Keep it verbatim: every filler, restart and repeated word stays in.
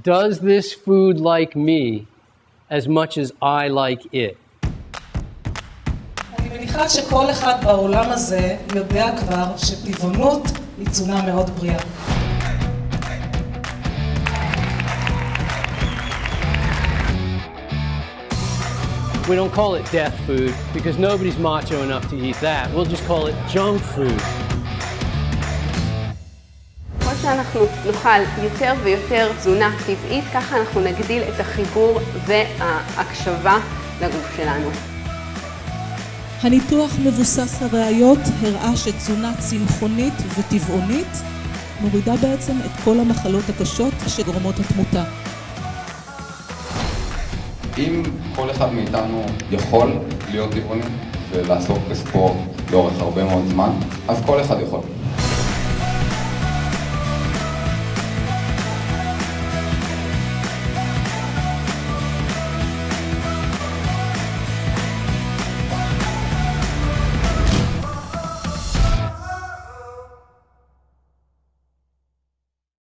Does this food like me as much as I like it? אני מניחה שכל אחד בעולם הזה יודע כבר שטבעונות היא תזונה מאוד בריאה. We don't call it death food because nobody's macho enough to eat that. We'll just call it junk food. כל שאנחנו נאכל יותר ויותר תזונה טבעית, ככה אנחנו נגדיל את החיבור וההקשבה לגוף שלנו. הניתוח מבוסס הראיות הראה שתזונה צמחונית וטבעונית מורידה בעצם את כל המחלות הקשות שגורמות התמותה. אם כל אחד מאיתנו יכול להיות טבעוני ולעסוק בספורט לאורך הרבה מאוד זמן, אז כל אחד יכול.